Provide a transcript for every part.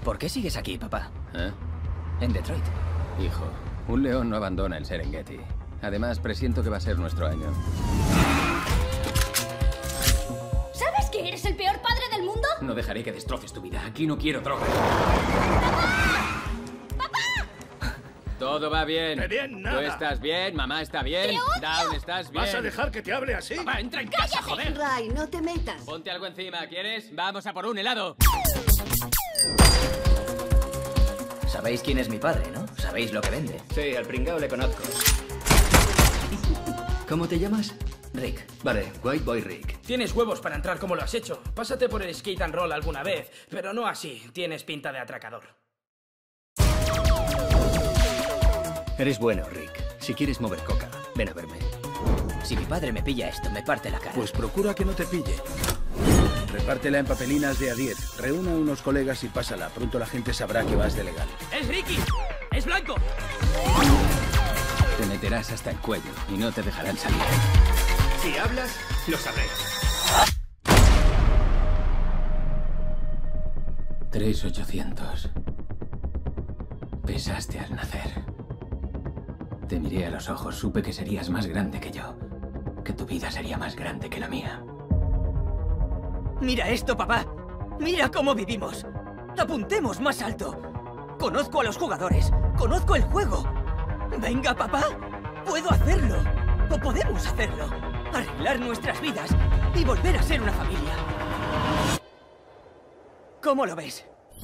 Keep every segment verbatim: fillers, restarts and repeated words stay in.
¿Por qué sigues aquí, papá? ¿Eh? En Detroit. Hijo, un león no abandona el Serengeti. Además, presiento que va a ser nuestro año. ¿Sabes que eres el peor padre del mundo? No dejaré que destroces tu vida. Aquí no quiero droga. Todo va bien. ¡De bien nada! ¿Tú estás bien? ¿Mamá está bien? ¡Te odio! ¿Down estás bien? ¿Vas a dejar que te hable así? Papá, entra en casa, joder. Ray, no te metas. Ponte algo encima, ¿quieres? Vamos a por un helado. Sabéis quién es mi padre, ¿no? Sabéis lo que vende. Sí, al pringao le conozco. ¿Cómo te llamas? Rick. Vale, White Boy Rick. Tienes huevos para entrar como lo has hecho. Pásate por el skate and roll alguna vez, pero no así. Tienes pinta de atracador. Eres bueno, Rick. Si quieres mover coca, ven a verme. Si mi padre me pilla esto, me parte la cara. Pues procura que no te pille. Repártela en papelinas de a diez. Reúna a unos colegas y pásala. Pronto la gente sabrá que vas de legal. ¡Es Ricky! ¡Es blanco! Te meterás hasta el cuello y no te dejarán salir. Si hablas, lo sabré. tres mil ochocientos. Pesaste al nacer. Te miré a los ojos, supe que serías más grande que yo. Que tu vida sería más grande que la mía. Mira esto, papá. Mira cómo vivimos. Apuntemos más alto. Conozco a los jugadores. Conozco el juego. Venga, papá. Puedo hacerlo. O podemos hacerlo. Arreglar nuestras vidas y volver a ser una familia. ¿Cómo lo ves?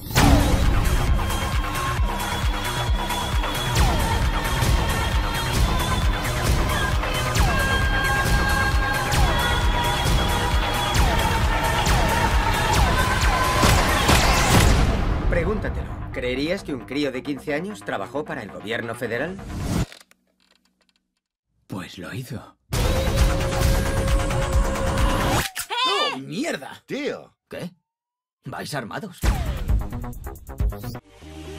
Pregúntatelo. ¿Creerías que un crío de quince años trabajó para el gobierno federal? Pues lo hizo. ¡Oh, mierda! Tío. ¿Qué? ¿Vais armados?